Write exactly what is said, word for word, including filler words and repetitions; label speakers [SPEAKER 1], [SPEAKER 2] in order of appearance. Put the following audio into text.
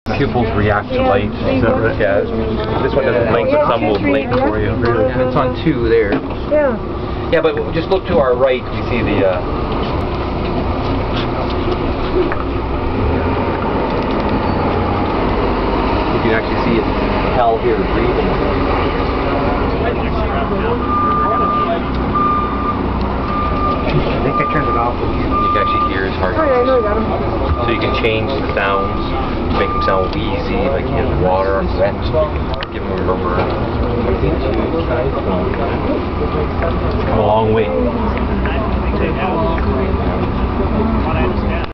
[SPEAKER 1] Pupils react to light. Is that right? Yeah. This one doesn't blink, but some will blink for you.
[SPEAKER 2] Yeah, it's on two there.
[SPEAKER 3] Yeah.
[SPEAKER 1] Yeah, but just look to our right. You see the. Uh, you can actually see it. Hal here breathing.
[SPEAKER 4] I think I turned it off.
[SPEAKER 1] You can actually hear his heart.
[SPEAKER 3] Oh, yeah, I know I got him.
[SPEAKER 1] So you can change the sounds, make them sound wheezy, like he has water or wet, give him a murmur. Come a long way.